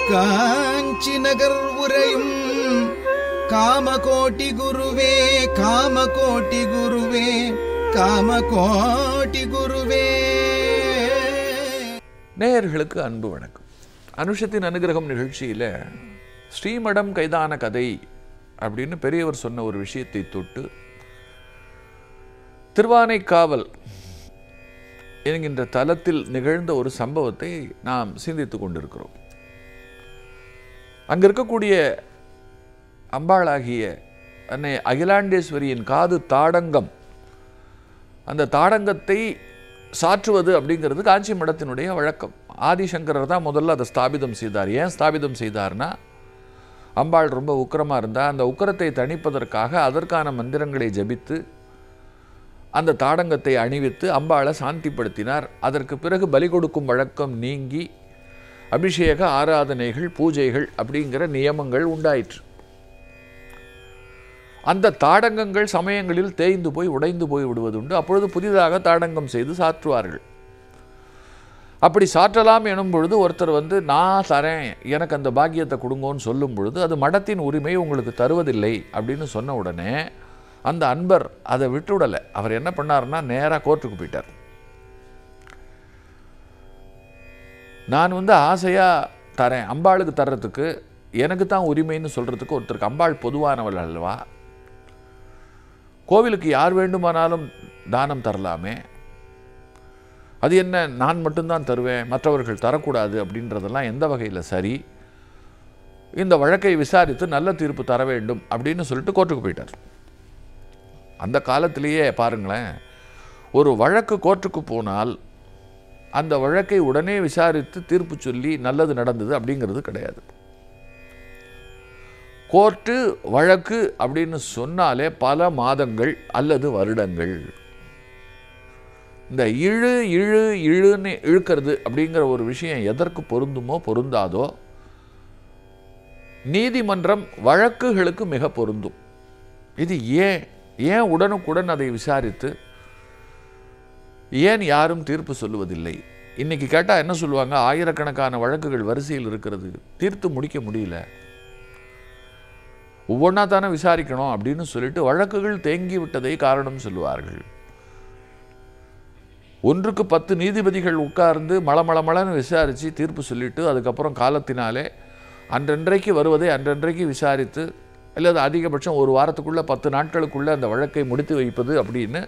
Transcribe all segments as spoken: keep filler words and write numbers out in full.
காஞ்சி நகர் உரையும் காமகோட்டி குருவே காமகோட்டி குருவே காமகோட்டி குருவே. நேயர்களுக்கு அன்பு வணக்கம். அனுஷத்தின் அனுகிரகம் நிகழ்ச்சியில் ஸ்ரீமடம் கைதான கதை அப்படின்னு பெரியவர் சொன்ன ஒரு விஷயத்தை தொட்டு திருவானைக்காவல் என்கின்ற தலத்தில் நிகழ்ந்த ஒரு சம்பவத்தை நாம் சிந்தித்துக் கொண்டிருக்கிறோம். அங்கே இருக்கக்கூடிய அம்பாளாகிய அன்னை அகிலாண்டேஸ்வரியின் காது தாடங்கம், அந்த தாடங்கத்தை சாற்றுவது அப்படிங்கிறது காஞ்சி மடத்தினுடைய வழக்கம். ஆதிசங்கரர் தான் முதல்ல அதை ஸ்தாபிதம் செய்தார். ஏன் ஸ்தாபிதம் செய்தார்னா, அம்பாள் ரொம்ப உக்கிரமாக இருந்தால் அந்த உக்கிரத்தை தணிப்பதற்காக அதற்கான மந்திரங்களை ஜபித்து அந்த தாடங்கத்தை அணிவித்து அம்பாளை சாந்திப்படுத்தினார். அதற்கு பிறகு பலி கொடுக்கும் வழக்கம் நீங்கி அபிஷேக ஆராதனைகள் பூஜைகள் அப்படிங்கிற நியமங்கள் உண்டாயிற்று. அந்த தாடங்கங்கள் சமயங்களில் தேய்ந்து போய் உடைந்து போய் விடுவதுண்டு. அப்பொழுது புதிதாக தாடங்கம் செய்து சாற்றுவார்கள். அப்படி சாற்றலாம் எனும் பொழுது ஒருத்தர் வந்து நான் தரேன், எனக்கு அந்த பாக்கியத்தை கொடுங்கன்னு சொல்லும் பொழுது அது மடத்தின் உரிமை, உங்களுக்கு தருவதில்லை அப்படின்னு சொன்ன உடனே அந்த அன்பர் அதை விட்டுவிடலை. அவர் என்ன பண்ணார்னா, நேராக கோர்ட்டுக்கு போயிட்டார். நான் வந்து ஆசையாக தரேன், அம்பாளுக்கு தர்றதுக்கு எனக்கு தான் உரிமைன்னு சொல்கிறதுக்கு ஒருத்தருக்கு, அம்பாள் பொதுவானவள் அல்லவா, கோவிலுக்கு யார் வேண்டுமானாலும் தானம் தரலாமே, அது என்ன நான் மட்டும்தான் தருவேன் மற்றவர்கள் தரக்கூடாது அப்படின்றதெல்லாம் எந்த வகையில் சரி, இந்த வழக்கை விசாரித்து நல்ல தீர்ப்பு தர வேண்டும் அப்படின்னு சொல்லிட்டு கோர்ட்டுக்கு போயிட்டார். அந்த காலத்திலேயே பாருங்களேன், ஒரு வழக்கு கோர்ட்டுக்கு போனால் அந்த வழக்கை உடனே விசாரித்து தீர்ப்பு சொல்லி நல்லது நடந்தது அப்படிங்கிறது கிடையாது. கோர்ட்டு வழக்கு அப்படின்னு சொன்னாலே பல மாதங்கள் அல்லது வருடங்கள். இந்த இழு இழு இழுன்னு இழுக்கிறது அப்படிங்கிற ஒரு விஷயம் எதற்கு பொருந்துமோ பொருந்தாதோ, நீதிமன்றம் வழக்குகளுக்கு மிக பொருந்தும். இது ஏன் ஏன் உடனுக்குடன் அதை விசாரித்து ஏன் யாரும் தீர்ப்பு சொல்லுவதில்லை? இன்னைக்கு கேட்டால் என்ன சொல்லுவாங்க, ஆயிரக்கணக்கான வழக்குகள் வரிசையில் இருக்கிறது, தீர்த்து முடிக்க முடியல, ஒவ்வொன்றா தானே விசாரிக்கணும் அப்படின்னு சொல்லிட்டு வழக்குகள் தேங்கி விட்டதை காரணம் சொல்லுவார்கள். ஒன்றுக்கு பத்து நீதிபதிகள் உட்கார்ந்து மளமளமளன்னு விசாரித்து தீர்ப்பு சொல்லிட்டு அதுக்கப்புறம் காலத்தினாலே அன்றன்றைக்கு வருவதை அன்றன்றைக்கு விசாரித்து, அல்லது அதிகபட்சம் ஒரு வாரத்துக்குள்ளே பத்து நாட்களுக்குள்ளே அந்த வழக்கை முடித்து வைப்பது அப்படின்னு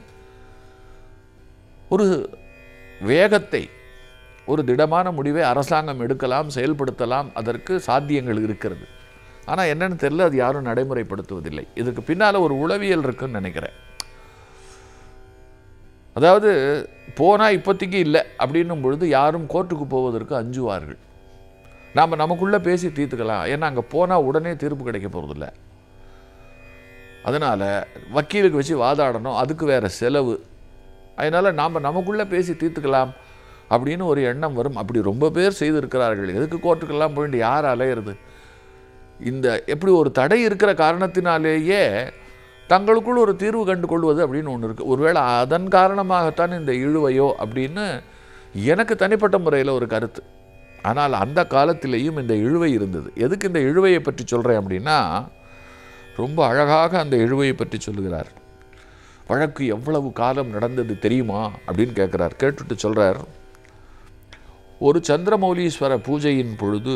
ஒரு வேகத்தை, ஒரு திடமான முடிவை அரசாங்கம் எடுக்கலாம், செயல்படுத்தலாம், அதற்கு சாத்தியங்கள் இருக்கிறது. ஆனால் என்னன்னு தெரியல, அது யாரும் நடைமுறைப்படுத்துவதில்லை. இதுக்கு பின்னால் ஒரு உளவியல் இருக்குன்னு நினைக்கிறேன். அதாவது போனால் இப்போதைக்கு இல்லை அப்படின்னும் பொழுது யாரும் கோர்ட்டுக்கு போவதற்கு அஞ்சுவார்கள். நாம் நமக்குள்ளே பேசி தீர்த்துக்கலாம், ஏன்னா அங்கே போனால் உடனே தீர்ப்பு கிடைக்க போகிறதில்ல. அதனால் வக்கீலுக்கு வச்சு வாதாடணும், அதுக்கு வேறு செலவு. அதனால் நாம் நமக்குள்ளே பேசி தீர்த்துக்கலாம் அப்படின்னு ஒரு எண்ணம் வரும். அப்படி ரொம்ப பேர் செய்திருக்கிறார்கள். எதுக்கு கோர்ட்டுக்கெல்லாம் போயிட்டு யார் அலையிறது? இந்த எப்படி ஒரு தடை இருக்கிற காரணத்தினாலேயே தங்களுக்குள் ஒரு தீர்வு கண்டு கொள்வது அப்படின்னு ஒன்று இருக்குது. ஒருவேளை அதன் காரணமாகத்தான் இந்த இழுவையோ அப்படின்னு எனக்கு தனிப்பட்ட முறையில் ஒரு கருத்து. ஆனால் அந்த காலத்திலேயும் இந்த இழுவை இருந்தது. எதுக்கு இந்த இழுவையை பற்றி சொல்கிறேன் அப்படின்னா, ரொம்ப அழகாக அந்த இழுவையை பற்றி சொல்லுகிறார். வழக்கு எவ்வளவு காலம் நடந்தது தெரியுமா அப்படின்னு கேட்குறார். கேட்டுட்டு சொல்கிறார், ஒரு சந்திரமௌலீஸ்வர பூஜையின் பொழுது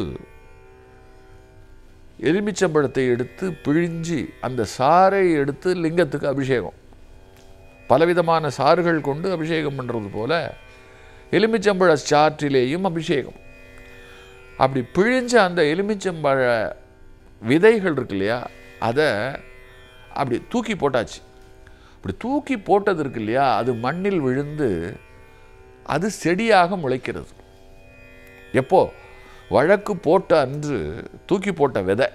எலுமிச்சம்பழத்தை எடுத்து பிழிஞ்சு அந்த சாறை எடுத்து லிங்கத்துக்கு அபிஷேகம், பலவிதமான சாறுகள் கொண்டு அபிஷேகம் பண்ணுறது போல எலுமிச்சம்பழ சாற்றிலேயும் அபிஷேகம். அப்படி பிழிஞ்ச அந்த எலுமிச்சம்பழ விதைகள் இருக்கு இல்லையா, அதை அப்படி தூக்கி போட்டாச்சு. அப்படி தூக்கி போட்டது இருக்கு இல்லையா, அது மண்ணில் விழுந்து அது செடியாக முளைக்கிறது. எப்போ? வழக்கு போட்ட அன்று தூக்கி போட்ட விதை.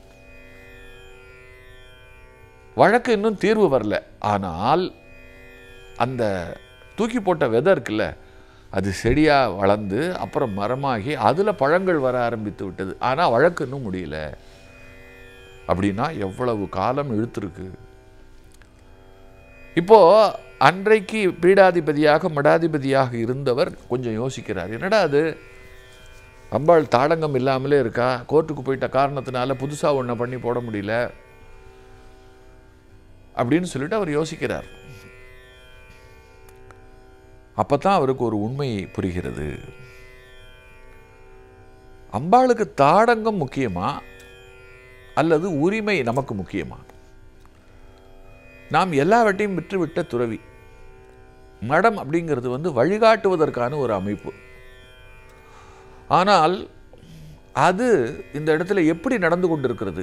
வழக்கு இன்னும் தீர்வு வரல, ஆனால் அந்த தூக்கி போட்ட விதை இருக்குல்ல, அது செடியாக வளர்ந்து அப்புறம் மரமாகி அதில் பழங்கள் வர ஆரம்பித்து விட்டது. ஆனால் வழக்கு இன்னும் முடியல. அப்படின்னா எவ்வளவு காலம் இழுத்துருக்கு. இப்போது அன்றைக்கு பீடாதிபதியாக மடாதிபதியாக இருந்தவர் கொஞ்சம் யோசிக்கிறார். என்னடா அது, அம்பாள் தாடங்கம் இல்லாமலே இருக்கா, கோர்ட்டுக்கு போயிட்ட காரணத்தினால புதுசாக ஒன்றை பண்ணி போட முடியல அப்படின்னு சொல்லிட்டு அவர் யோசிக்கிறார். அப்போ தான் அவருக்கு ஒரு உண்மை புரிகிறது. அம்பாளுக்கு தாடங்கம் முக்கியமா அல்லது உரிமை நமக்கு முக்கியமா? நாம் எல்லாவற்றையும் விட்டுவிட்ட துறவி. மடம் அப்படிங்கிறது வந்து வழிகாட்டுவதற்கான ஒரு அமைப்பு. ஆனால் அது இந்த இடத்துல எப்படி நடந்து கொண்டிருக்கிறது?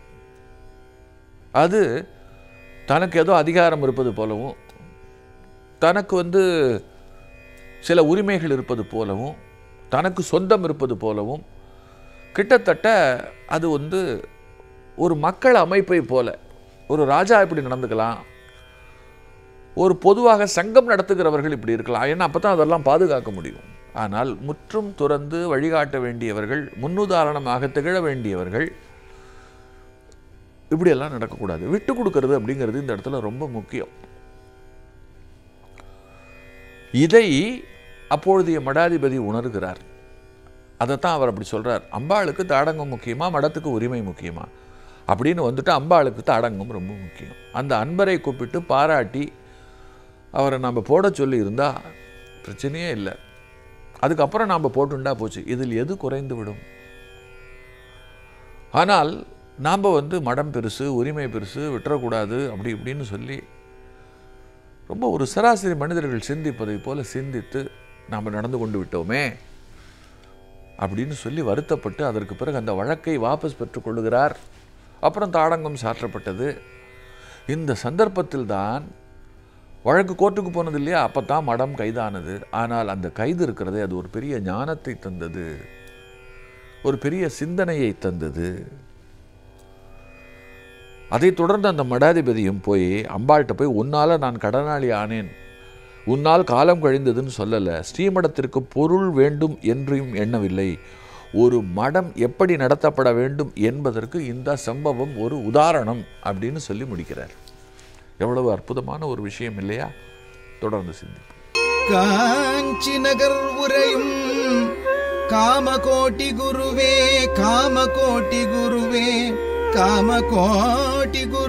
அது தனக்கு ஏதோ அதிகாரம் இருப்பது போலவும், தனக்கு வந்து சில உரிமைகள் இருப்பது போலவும், தனக்கு சொந்தம் இருப்பது போலவும், கிட்டத்தட்ட அது வந்து ஒரு மக்கள் அமைப்பை போல, ஒரு ராஜா இப்படி நடந்துக்கலாம், ஒரு பொதுவாக சங்கம் நடத்துகிறவர்கள் இப்படி இருக்கலாம். ஏன்னா அப்போ தான் அதெல்லாம் பாதுகாக்க முடியும். ஆனால் முற்றும் துறந்து வழிகாட்ட வேண்டியவர்கள், முன்னுதாரணமாக திகழ வேண்டியவர்கள் இப்படியெல்லாம் நடக்கக்கூடாது. விட்டு கொடுக்கறது அப்படிங்கிறது இந்த இடத்துல ரொம்ப முக்கியம். இதை அப்பொழுதைய மடாதிபதி உணர்கிறார். அதைத்தான் அவர் அப்படி சொல்றார். அம்பாளுக்கு தாடங்கம் முக்கியமா, மடத்துக்கு உரிமை முக்கியமா அப்படின்னு வந்துட்டு அம்பாளுக்கு தாடங்கம் ரொம்ப முக்கியம். அந்த அன்பரை கூப்பிட்டு பாராட்டி அவரை நாம் போட சொல்லி இருந்தால் பிரச்சனையே இல்லை. அதுக்கப்புறம் நாம் போட்டுண்டா போச்சு, இதில் எது குறைந்து விடும்? ஆனால் நாம் வந்து மடம் பெருசு, உரிமை பெருசு, விட்டுறக்கூடாது அப்படி இப்படின்னு சொல்லி ரொம்ப ஒரு சராசரி மனிதர்கள் சிந்திப்பதை போல சிந்தித்து நாம் நடந்து கொண்டு விட்டோமே அப்படின்னு சொல்லி வருத்தப்பட்டு அதற்கு பிறகு அந்த வழக்கை வாபஸ் பெற்றுக்கொள்ளுகிறார். அப்புறம் தாடங்கம் சாற்றப்பட்டது. இந்த சந்தர்ப்பத்தில் தான் வழக்கு கோர்ட்டுக்கு போனது இல்லையா, அப்போ தான் மடம் கைதானது. ஆனால் அந்த கைது இருக்கிறதே அது ஒரு பெரிய ஞானத்தை தந்தது, ஒரு பெரிய சிந்தனையை தந்தது. அதை தொடர்ந்து அந்த மடாதிபதியும் போய் அம்பாள்கிட்ட போய் உன்னால் நான் கடனாளி ஆனேன், உன்னால் காலம் கழிந்ததுன்னு சொல்லலை, ஸ்ரீமடத்திற்கு பொருள் வேண்டும் என்றும் எண்ணவில்லை, ஒரு மடம் எப்படி நடத்தப்பட வேண்டும் என்பதற்கு இந்த சம்பவம் ஒரு உதாரணம் அப்படின்னு சொல்லி முடிக்கிறார். எவ்வளவு அற்புதமான ஒரு விஷயம் இல்லையா? தொடர்ந்து சிந்திப்போம். காஞ்சி நகர் உரையும் காமகோட்டி குருவே, காமகோட்டி குருவே, காமகோட்டி குரு